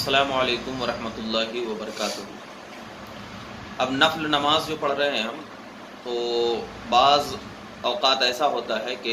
अस्सलामु अलैकुम वरहमतुल्लाहि वबरकातुहू। अब नफल नमाज जो पढ़ रहे हैं हम, तो बाज़ औक़ात ऐसा होता है कि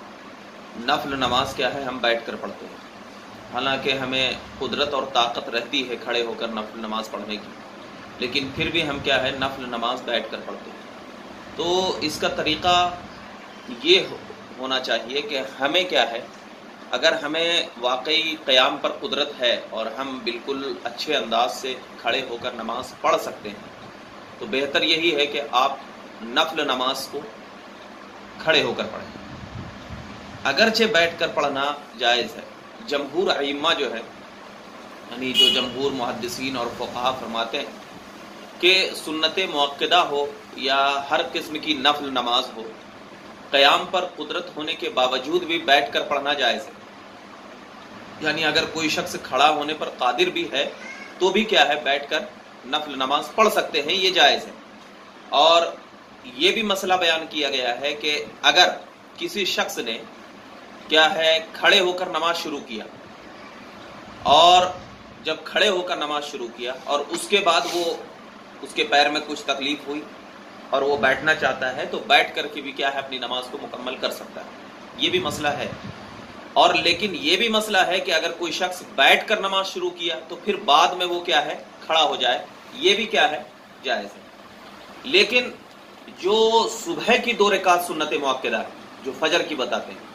नफल नमाज क्या है, हम बैठ कर पढ़ते हैं। हालांकि हमें कुदरत और ताकत रहती है खड़े होकर नफल नमाज पढ़ने की, लेकिन फिर भी हम क्या है, नफल नमाज बैठ कर पढ़ते हैं। तो इसका तरीक़ा ये होना चाहिए कि हमें क्या है, अगर हमें वाकई क़याम पर कुदरत है और हम बिल्कुल अच्छे अंदाज से खड़े होकर नमाज पढ़ सकते हैं, तो बेहतर यही है कि आप नफल नमाज को खड़े होकर पढ़ें। अगरचे बैठ कर पढ़ना जायज़ है। जमहूर अइम्मा जो है, यानी जो जमहूर मुहद्दिसीन और फ़ुक़हा फरमाते हैं कि सुन्नत मुअक्कदा हो या हर किस्म की नफल नमाज हो, क़याम पर कुदरत होने के बावजूद भी बैठ कर पढ़ना जायज़ है। यानी अगर कोई शख्स खड़ा होने पर कादिर भी है तो भी क्या है, बैठकर नफल नमाज पढ़ सकते हैं, ये जायज़ है। और ये भी मसला बयान किया गया है कि अगर किसी शख्स ने क्या है, खड़े होकर नमाज शुरू किया और जब खड़े होकर नमाज शुरू किया और उसके बाद उसके पैर में कुछ तकलीफ हुई और वो बैठना चाहता है, तो बैठ करके भी क्या है, अपनी नमाज को मुकम्मल कर सकता है। ये भी मसला है। और लेकिन ये भी मसला है कि अगर कोई शख्स बैठ कर नमाज शुरू किया तो फिर बाद में वो क्या है, खड़ा हो जाए, ये भी क्या है, जायज़ है। लेकिन जो सुबह की 2 रकात सुन्नत मुअक्कदा है, जो फजर की बताते हैं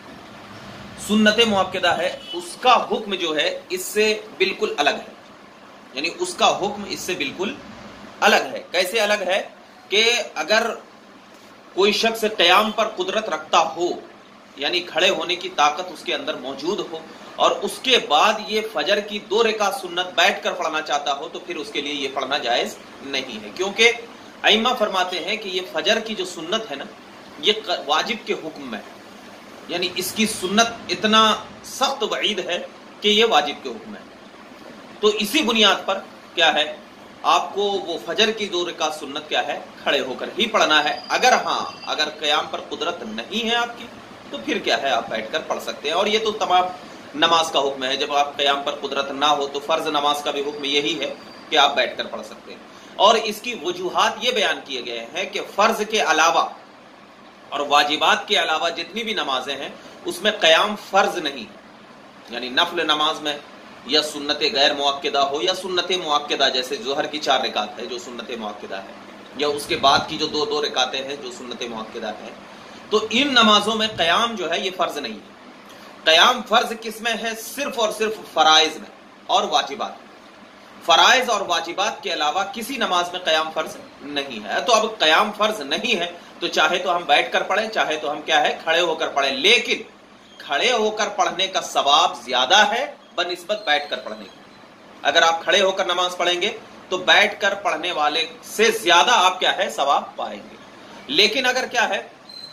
सुन्नत मुअक्कदा है, उसका हुक्म जो है इससे बिल्कुल अलग है। यानी उसका हुक्म इससे बिल्कुल अलग है। कैसे अलग है कि अगर कोई शख्स क़याम पर कुदरत रखता हो, यानी खड़े होने की ताकत उसके अंदर मौजूद हो, और उसके बाद ये फजर की 2 रकात सुन्नत बैठ कर पढ़ना चाहता हो, तो फिर उसके लिए ये पढ़ना जायज़ नहीं है। क्योंकि अइम्मा फरमाते हैं कि ये फजर की जो सुन्नत है ना, ये वाजिब के हुक्म में है। यानी इसकी सुन्नत इतना सख्त वईद है कि ये वाजिब के हुक्म है। तो इसी बुनियाद पर क्या है, आपको वो फजर की 2 रकात सुन्नत क्या है, खड़े होकर ही पढ़ना है। अगर क़याम पर कुदरत नहीं है आपकी, तो फिर क्या है, आप बैठकर पढ़ सकते हैं। और ये तो तमाम नमाज का हुक्म है। जब आप क़याम पर कुदरत ना हो तो फ़र्ज नमाज का भी हुक्म यही है कि आप बैठकर पढ़ सकते हैं। और इसकी वजूहात ये बयान किए गए हैं कि फ़र्ज के अलावा और वाजिबात के अलावा जितनी भी नमाजें हैं, उसमें क़याम फ़र्ज नहीं है। यानी नफल नमाज में या सुन्नत गैर मुअक्कदा हो या सुन्नत मुअक्कदा, जैसे ज़ोहर की 4 रकात है जो सुन्नत मुअक्कदा है, या उसके बाद की जो 2 रकातें हैं जो सुन्नत मुअक्कदा है, तो इन नमाजों में क़याम जो है ये फ़र्ज नहीं है। क़याम फ़र्ज किसमें है, सिर्फ और सिर्फ फ़राइज़ में और वाजिबात। फ़राइज़ और वाजिबात के अलावा किसी नमाज में क़याम फ़र्ज नहीं है। तो अब क़याम फ़र्ज नहीं है, तो चाहे तो हम बैठ कर पढ़ें, चाहे तो हम क्या है, खड़े होकर पढ़ें। लेकिन खड़े होकर पढ़ने का सवाब ज्यादा है बनिस्बत बैठ कर पढ़ने की। अगर आप खड़े होकर नमाज पढ़ेंगे तो बैठ कर पढ़ने वाले से ज्यादा आप क्या है, सवाब पाएंगे। लेकिन अगर क्या है,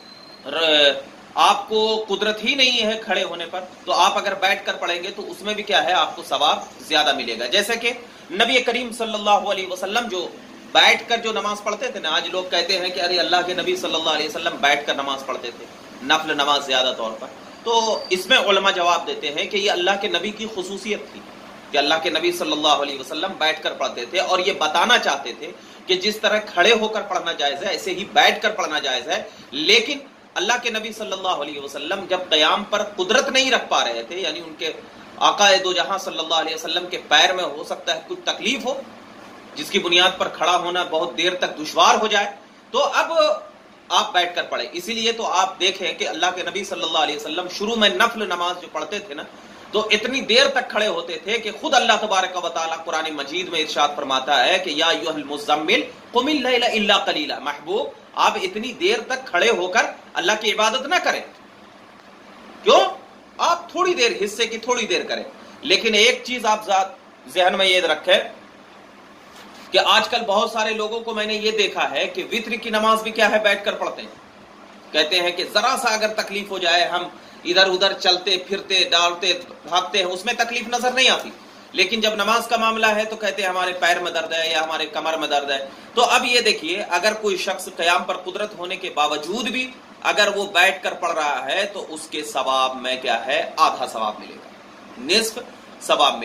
आपको कुदरत ही नहीं है खड़े होने पर, तो आप अगर बैठ कर पढ़ेंगे तो उसमें भी क्या है, आपको सवाब ज्यादा मिलेगा। जैसे कि नबी करीम सल्लल्लाहु अलैहि वसल्लम जो बैठ कर जो नमाज पढ़ते थे ना, आज लोग कहते हैं कि अरे अल्लाह के नबी सल्लल्लाहु अलैहि वसल्लम बैठ कर नमाज पढ़ते थे, नफल नमाज ज्यादा तौर पर। तो इसमें उलमा जवाब देते हैं कि ये अल्लाह के नबी की खुसूसियत थी कि अल्लाह के नबी सल्लल्लाहु अलैहि वसल्लम बैठ कर पढ़ते थे, और ये बताना चाहते थे कि जिस तरह खड़े होकर पढ़ना जायज़ है, ऐसे ही बैठ कर पढ़ना जायज़ है। लेकिन अल्लाह के नबी सल्लल्लाहु अलैहि वसल्लम जब क़याम पर कुदरत नहीं रख पा रहे थे, यानी उनके आका दो जहां सल्लल्लाहु अलैहि वसल्लम के पैर में हो सकता है कुछ तकलीफ हो, जिसकी बुनियाद पर खड़ा होना बहुत देर तक दुश्वार हो जाए, तो अब आप बैठकर पढ़े। इसीलिए तो आप देखें कि अल्लाह के नबी सल्लल्लाहु अलैहि वसल्लम शुरू में नफल नमाज जो पढ़ते थे ना, तो इतनी देर तक खड़े होते थे कि खुद अल्लाह तबारक व तआला कुरान मजीद में इरशाद फरमाता है कि या अय्युहल मुज़्ज़म्मिल क़ुमिल लैला इल्ला क़लीला। महबूब, आप इतनी देर तक खड़े होकर अल्लाह की इबादत ना करें। क्यों? आप थोड़ी देर, हिस्से की थोड़ी देर करें। लेकिन एक चीज आप ज़हन में ये रखें कि आजकल बहुत सारे लोगों को मैंने ये देखा है कि वित्र की नमाज भी क्या है, बैठकर पढ़ते हैं। कहते हैं कि जरा सा अगर तकलीफ हो जाए, हम इधर उधर चलते फिरते डालते भागते हैं, उसमें तकलीफ नजर नहीं आती, लेकिन जब नमाज का मामला है तो कहते हैं हमारे पैर में दर्द है या हमारे कमर में दर्द है। तो अब ये देखिए, अगर कोई शख्स क़याम पर कुदरत होने के बावजूद भी अगर वो बैठ कर पढ़ रहा है तो उसके सवाब में क्या है, आधा सवाब मिलेगा, निस्फ सवाब मिलेगा।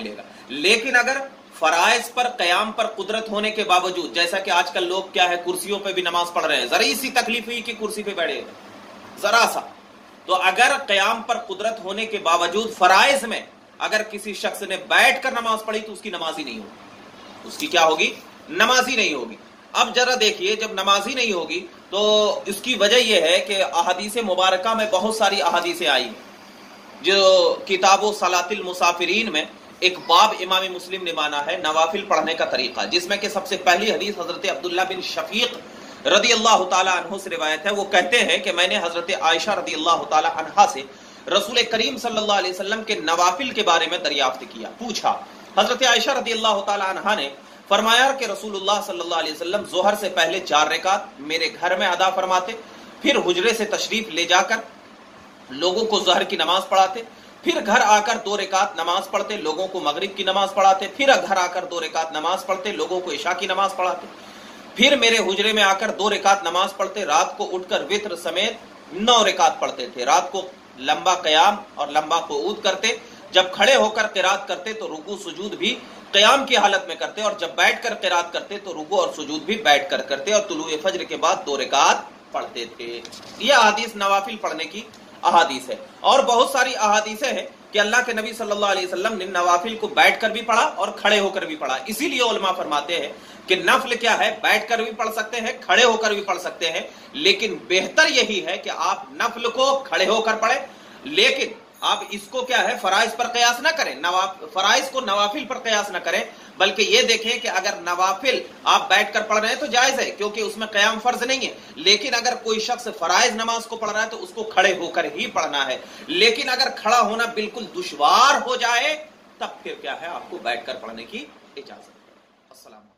लेकिन अगर फराइज पर कयाम पर कुदरत होने के बावजूद, जैसा कि आजकल लोग क्या है कुर्सियों पे भी नमाज पढ़ रहे हैं, जरा सी तकलीफ हुई कि कुर्सी पे बैठे जरा सा, तो अगर कयाम पर कुदरत होने के बावजूद फराइज में अगर किसी शख्स ने बैठ कर नमाज पढ़ी तो उसकी नमाज ही नहीं होगी, उसकी क्या होगी, नमाज ही नहीं होगी। अब जरा देखिए, जब नमाज ही नहीं होगी तो इसकी वजह यह है कि अहादीस मुबारका में बहुत सारी अहादीसें आई हैं। जो किताबो सलातिल मुसाफिरीन में एक बाब इमाम मुस्लिम ने माना है नवाफिल पढ़ने का तरीका, जिसमें कि सबसे पहली हदीस हजरत अब्दुल्ला बिन शफीक रदी अल्लाह ताला अन्हु से रिवायत है। वो कहते हैं कि मैंने हजरत आयशा रदी अल्लाह ताला अन्हा से रसूल करीम सल्लल्लाहु अलैहि वसल्लम के नवाफिल के बारे में दरियाफ्त किया, पूछा। हजरत आयशा रदी अल्लाह ताला अन्हा ने फरमाया कि रसूलुल्लाह सल्लल्लाहु अलैहि वसल्लम जोहर से पहले 4 रकात मेरे घर में अदा फरमाते, फिर हुजरे से तशरीफ ले जाकर लोगों को जोहर की नमाज पढ़ाते, फिर घर आकर 2 रकात नमाज पढ़ते, लोगों को मगरिब की नमाज पढ़ाते, फिर घर आकर 2 रकात नमाज पढ़ते, लोगों को इशा की नमाज पढ़ाते, फिर मेरे हुजरे में आकर 2 रकात नमाज पढ़ते, रात को उठकर वित्र समेत 9 रकात पढ़ते थे, रात को लंबा कयाम और लंबा क़ुऊद करते, जब खड़े होकर क़िरात करते तो रुकू सुजूद भी कयाम की हालत में करते, और जब बैठकर क़िरात करते तो रुकू और सुजूद भी बैठकर करते, और तुलुए फज्र के बाद 2 रकात पढ़ते थे। यह अहादीस नवाफिल पढ़ने की अहादीस है। और बहुत सारी अहादीसें हैं कि अल्लाह के नबी सल्लल्लाहु अलैहि वसल्लम ने नवाफिल को बैठकर भी पढ़ा और खड़े होकर भी पढ़ा। इसीलिए उलमा फरमाते हैं कि नफल क्या है, बैठकर भी पढ़ सकते हैं, खड़े होकर भी पढ़ सकते हैं, लेकिन बेहतर यही है कि आप नफल को खड़े होकर पढ़ें, लेकिन आप इसको क्या है फराइज पर कयास ना करें, फराइज को नवाफिल पर कयास ना करें, बल्कि ये देखें कि अगर नवाफिल आप बैठकर पढ़ रहे हैं तो जायज है, क्योंकि उसमें कयाम फर्ज नहीं है। लेकिन अगर कोई शख्स फराइज नमाज को पढ़ रहा है तो उसको खड़े होकर ही पढ़ना है। लेकिन अगर खड़ा होना बिल्कुल दुश्वार हो जाए तब फिर क्या है, आपको बैठकर पढ़ने की इजाजत है। अस्सलाम।